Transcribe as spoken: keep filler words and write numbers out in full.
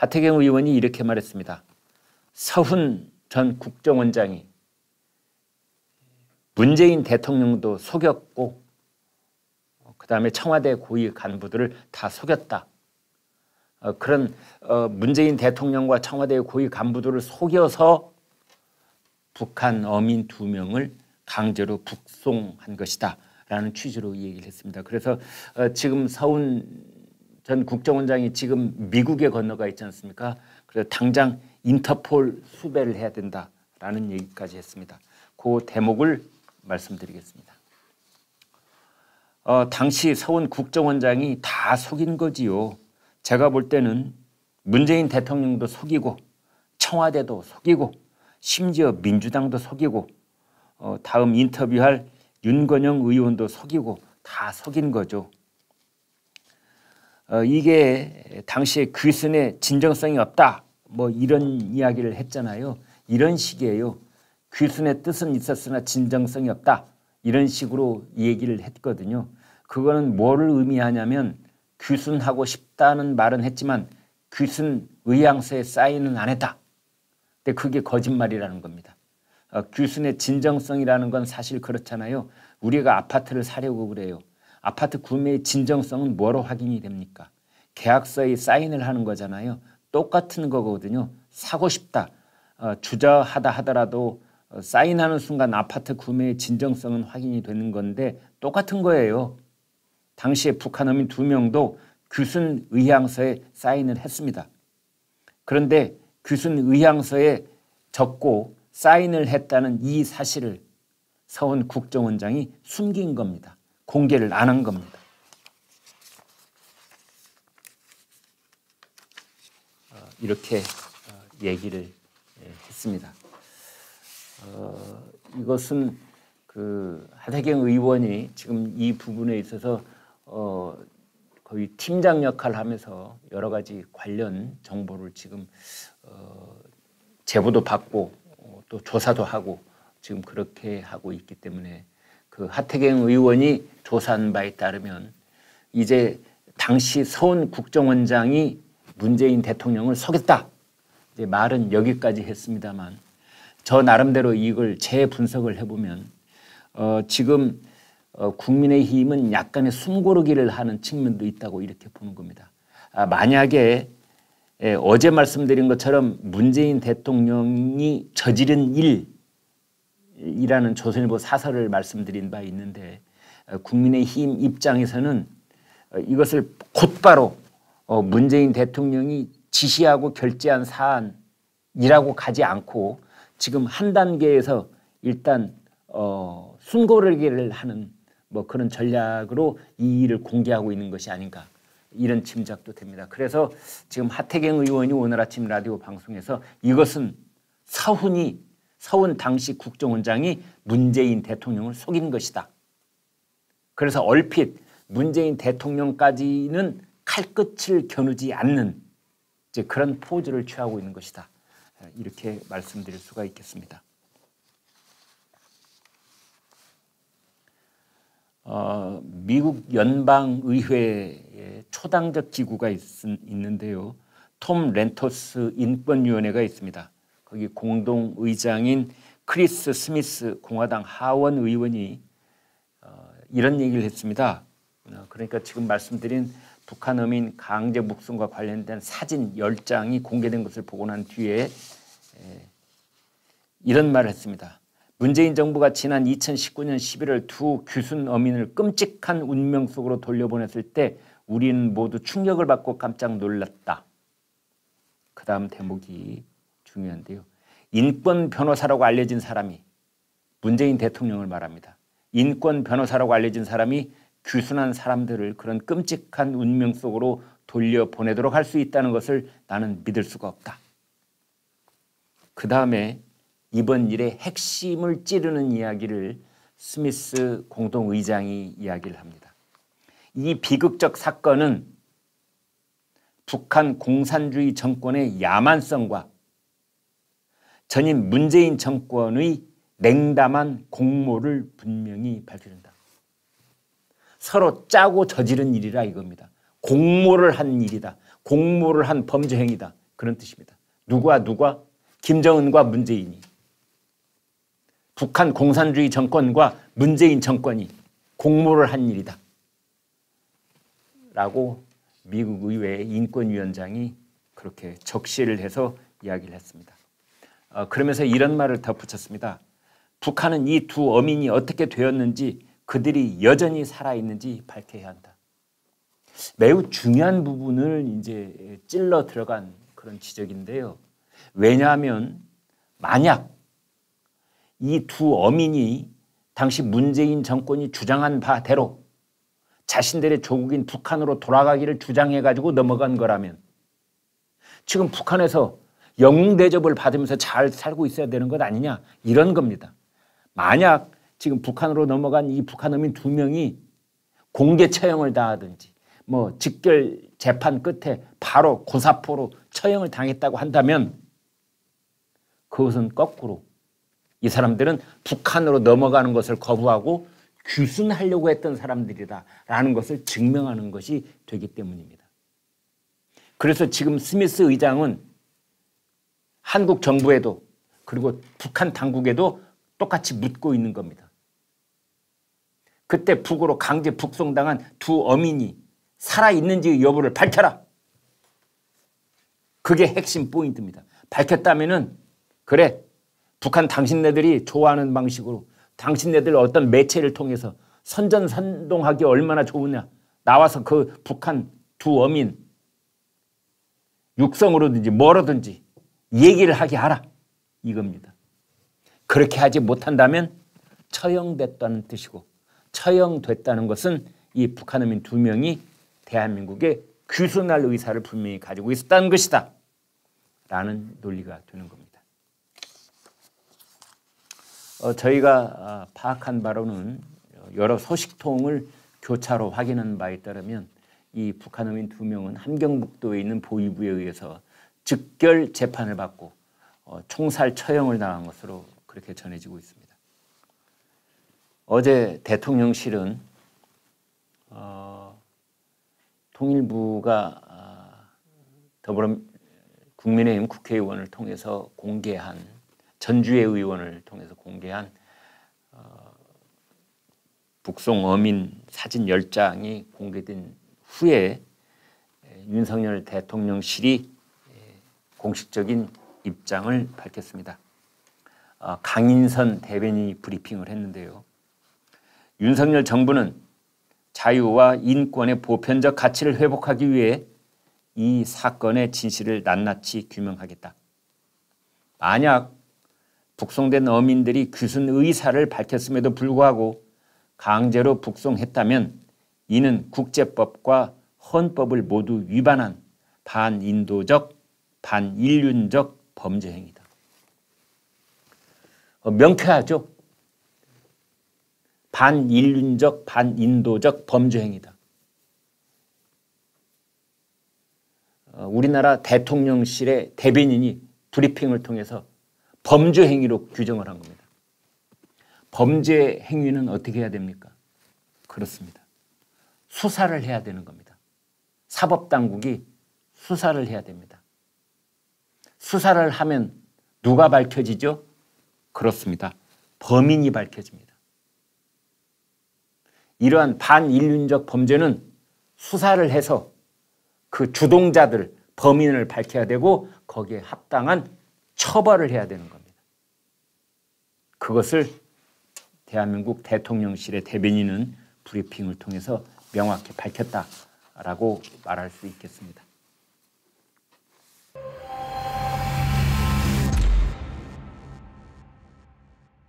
하태경 의원이 이렇게 말했습니다. 서훈 전 국정원장이 문재인 대통령도 속였고 그 다음에 청와대 고위 간부들을 다 속였다. 어, 그런 어, 문재인 대통령과 청와대 고위 간부들을 속여서 북한 어민 두 명을 강제로 북송한 것이다 라는 취지로 얘기를 했습니다. 그래서 어, 지금 서훈 전 국정원장이 지금 미국에 건너가 있지 않습니까? 그래서 당장 인터폴 수배를 해야 된다라는 얘기까지 했습니다. 그 대목을 말씀드리겠습니다. 어, 당시 서훈 국정원장이 다 속인 거지요. 제가 볼 때는 문재인 대통령도 속이고 청와대도 속이고 심지어 민주당도 속이고 어, 다음 인터뷰할 윤건영 의원도 속이고 다 속인 거죠. 어, 이게 당시에 귀순의 진정성이 없다 뭐 이런 이야기를 했잖아요. 이런 식이에요. 귀순의 뜻은 있었으나 진정성이 없다 이런 식으로 얘기를 했거든요. 그거는 뭐를 의미하냐면 귀순하고 싶다는 말은 했지만 귀순 의향서에 사인은 안 했다. 근데 그게 거짓말이라는 겁니다. 어, 귀순의 진정성이라는 건 사실 그렇잖아요. 우리가 아파트를 사려고 그래요. 아파트 구매의 진정성은 뭐로 확인이 됩니까? 계약서에 사인을 하는 거잖아요. 똑같은 거거든요. 사고 싶다. 어, 주저하다 하더라도 어, 사인하는 순간 아파트 구매의 진정성은 확인이 되는 건데 똑같은 거예요. 당시에 북한 어민 두 명도 귀순 의향서에 사인을 했습니다. 그런데 귀순 의향서에 적고 사인을 했다는 이 사실을 서훈 국정원장이 숨긴 겁니다. 공개를 안 한 겁니다. 어, 이렇게 어, 얘기를 예, 했습니다. 어, 이것은 그 하태경 의원이 지금 이 부분에 있어서 어, 거의 팀장 역할을 하면서 여러 가지 관련 정보를 지금 어, 제보도 받고 어, 또 조사도 하고 지금 그렇게 하고 있기 때문에 그 하태경 의원이 조사한 바에 따르면 이제 당시 서훈 국정원장이 문재인 대통령을 속였다. 이제 말은 여기까지 했습니다만 저 나름대로 이걸 재분석을 해보면 어, 지금 어, 국민의힘은 약간의 숨고르기를 하는 측면도 있다고 이렇게 보는 겁니다. 아, 만약에 예, 어제 말씀드린 것처럼 문재인 대통령이 저지른 일이라는 조선일보 사설을 말씀드린 바 있는데 어, 국민의힘 입장에서는 어, 이것을 곧바로 어, 문재인 대통령이 지시하고 결재한 사안이라고 가지 않고 지금 한 단계에서 일단 어, 숨고르기를 하는 뭐 그런 전략으로 이 일을 공개하고 있는 것이 아닌가 이런 짐작도 됩니다. 그래서 지금 하태경 의원이 오늘 아침 라디오 방송에서 이것은 서훈이 서훈 당시 국정원장이 문재인 대통령을 속인 것이다. 그래서 얼핏 문재인 대통령까지는 칼끝을 겨누지 않는 이제 그런 포즈를 취하고 있는 것이다. 이렇게 말씀드릴 수가 있겠습니다. 어, 미국 연방의회에 초당적 기구가 있, 있는데요. 톰 렌토스 인권위원회가 있습니다. 거기 공동의장인 크리스 스미스 공화당 하원 의원이 어, 이런 얘기를 했습니다. 어, 그러니까 지금 말씀드린 북한 어민 강제 묵송과 관련된 사진 열 장이 공개된 것을 보고 난 뒤에 에, 이런 말을 했습니다. 문재인 정부가 지난 이천십구 년 십일월 두 귀순 어민을 끔찍한 운명 속으로 돌려보냈을 때 우리는 모두 충격을 받고 깜짝 놀랐다. 그 다음 대목이 중요한데요. 인권 변호사라고 알려진 사람이 문재인 대통령을 말합니다. 인권 변호사라고 알려진 사람이 귀순한 사람들을 그런 끔찍한 운명 속으로 돌려보내도록 할 수 있다는 것을 나는 믿을 수가 없다. 그 다음에 이번 일의 핵심을 찌르는 이야기를 스미스 공동의장이 이야기를 합니다. 이 비극적 사건은 북한 공산주의 정권의 야만성과 전임 문재인 정권의 냉담한 공모를 분명히 밝혀준다. 서로 짜고 저지른 일이라 이겁니다. 공모를 한 일이다. 공모를 한 범죄 행위다. 그런 뜻입니다. 누구와 누가? 김정은과 문재인이. 북한 공산주의 정권과 문재인 정권이 공모를 한 일이다. 라고 미국 의회의 인권위원장이 그렇게 적시를 해서 이야기를 했습니다. 어, 그러면서 이런 말을 덧붙였습니다. 북한은 이 두 어민이 어떻게 되었는지 그들이 여전히 살아있는지 밝혀야 한다. 매우 중요한 부분을 이제 찔러 들어간 그런 지적인데요. 왜냐하면 만약 이 두 어민이 당시 문재인 정권이 주장한 바대로 자신들의 조국인 북한으로 돌아가기를 주장해가지고 넘어간 거라면 지금 북한에서 영웅 대접을 받으면서 잘 살고 있어야 되는 것 아니냐 이런 겁니다. 만약 지금 북한으로 넘어간 이 북한 어민 두 명이 공개 처형을 당하든지 뭐 직결 재판 끝에 바로 고사포로 처형을 당했다고 한다면 그것은 거꾸로 이 사람들은 북한으로 넘어가는 것을 거부하고 귀순하려고 했던 사람들이다라는 것을 증명하는 것이 되기 때문입니다. 그래서 지금 스미스 의장은 한국 정부에도 그리고 북한 당국에도 똑같이 묻고 있는 겁니다. 그때 북으로 강제 북송당한 두 어민이 살아있는지 여부를 밝혀라. 그게 핵심 포인트입니다. 밝혔다면은 그래 북한 당신네들이 좋아하는 방식으로 당신네들 어떤 매체를 통해서 선전선동하기 얼마나 좋으냐. 나와서 그 북한 두 어민 육성으로든지 뭐로든지 얘기를 하게 하라. 이겁니다. 그렇게 하지 못한다면 처형됐다는 뜻이고 처형됐다는 것은 이 북한 어민 두 명이 대한민국에 귀순할 의사를 분명히 가지고 있었다는 것이다. 라는 논리가 되는 겁니다. 어, 저희가 파악한 바로는 여러 소식통을 교차로 확인한 바에 따르면 이 북한 어민 두 명은 함경북도에 있는 보위부에 의해서 즉결 재판을 받고 어, 총살 처형을 당한 것으로 그렇게 전해지고 있습니다. 어제 대통령실은 어, 통일부가 어, 더불어 국민의힘 국회의원을 통해서 공개한 전주의 의원을 통해서 공개한 어, 북송 어민 사진 열 장이 공개된 후에 윤석열 대통령실이 공식적인 입장을 밝혔습니다. 어, 강인선 대변인이 브리핑을 했는데요. 윤석열 정부는 자유와 인권의 보편적 가치를 회복하기 위해 이 사건의 진실을 낱낱이 규명하겠다. 만약 북송된 어민들이 귀순 의사를 밝혔음에도 불구하고 강제로 북송했다면 이는 국제법과 헌법을 모두 위반한 반인도적, 반인륜적 범죄 행위다. 어, 명쾌하죠? 반인륜적, 반인도적 범죄 행위다. 어, 우리나라 대통령실의 대변인이 브리핑을 통해서 범죄 행위로 규정을 한 겁니다. 범죄 행위는 어떻게 해야 됩니까? 그렇습니다. 수사를 해야 되는 겁니다. 사법당국이 수사를 해야 됩니다. 수사를 하면 누가 밝혀지죠? 그렇습니다. 범인이 밝혀집니다. 이러한 반인륜적 범죄는 수사를 해서 그 주동자들, 범인을 밝혀야 되고 거기에 합당한 처벌을 해야 되는 겁니다. 그것을 대한민국 대통령실의 대변인은 브리핑을 통해서 명확히 밝혔다라고 말할 수 있겠습니다.